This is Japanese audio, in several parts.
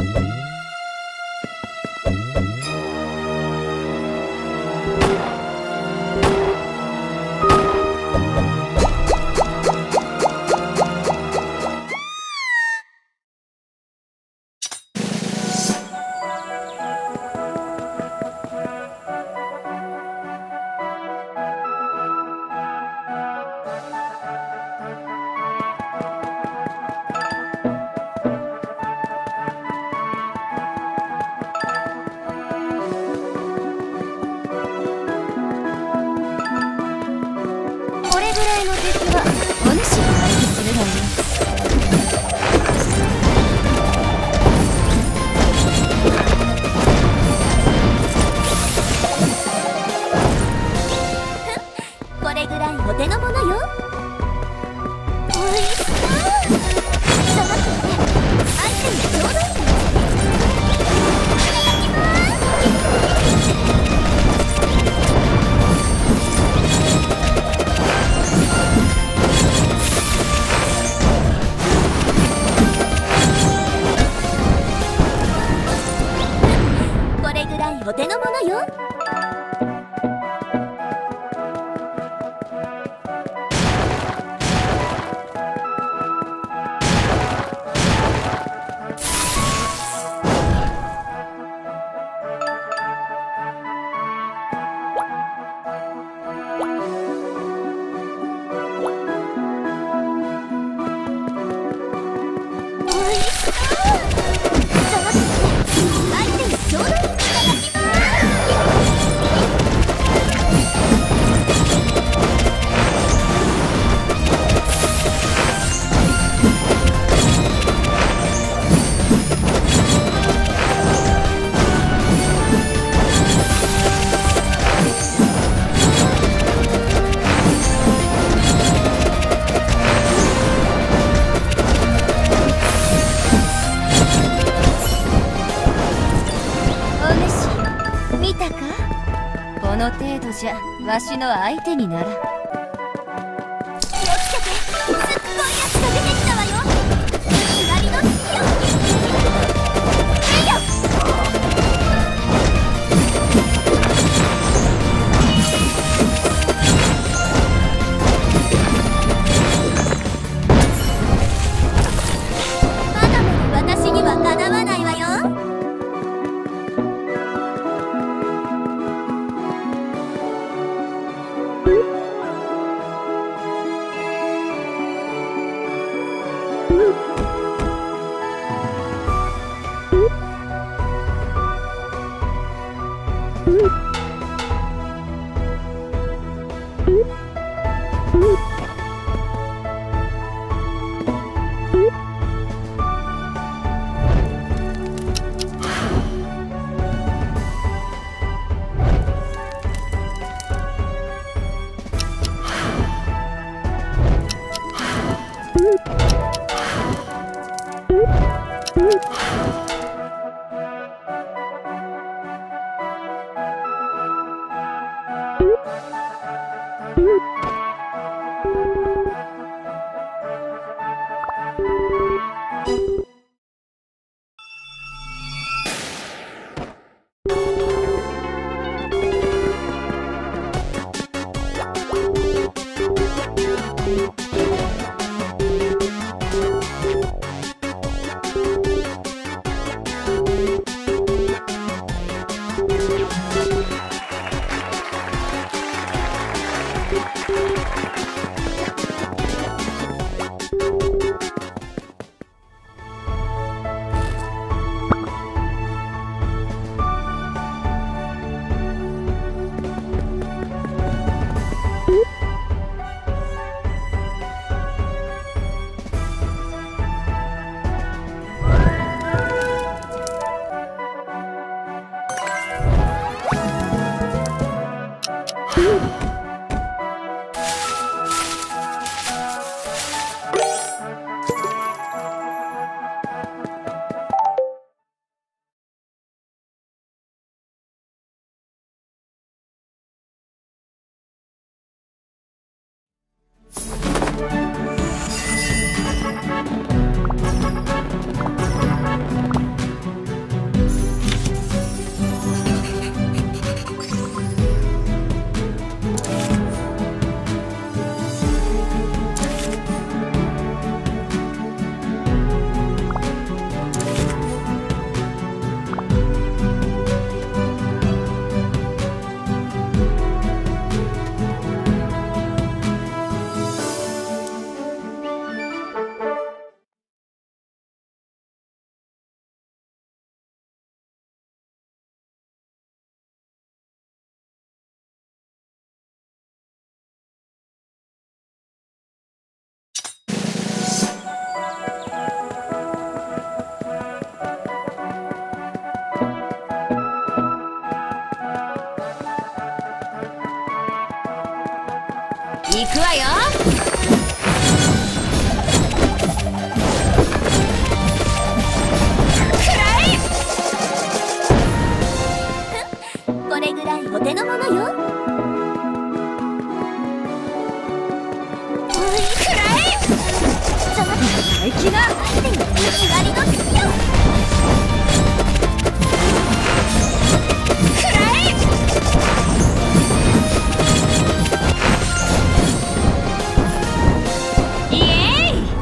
これぐらいの敵はお主が相手するのよ。これぐらいお手の物よ。おいしそう。そのくらい相手にちょうどいいのよ。いただきます。これぐらいお手の物よ。おいしそう。そのくらい相手にちょうどいい。いただきます。お主見たか。この程度じゃわしの相手にならん。気をつけて。すっごいやつが出てきたわよ。鎖の隙よ。えいよ。まだまだ私にはかなわないわよ。 行くわよ。これぐらいお手の物よ。大気が偽りの月よ。イエーイ。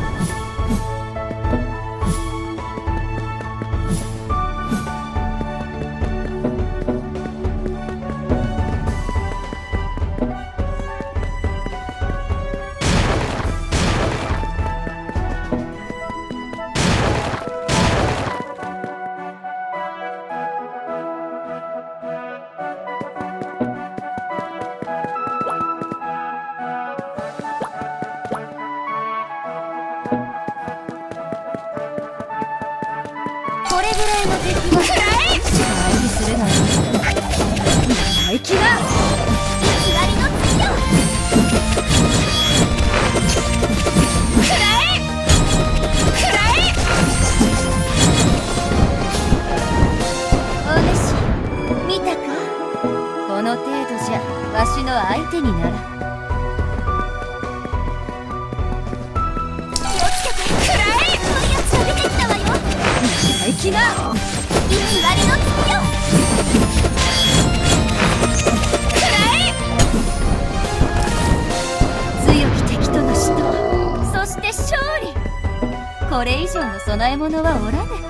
これぐらいの敵は相手するのよ。大気が偽りの月よ。お主見たか。この程度じゃわしの相手にならん。大気が偽りの月よ。強き敵との死闘、そして勝利。これ以上の供え物はおらぬ。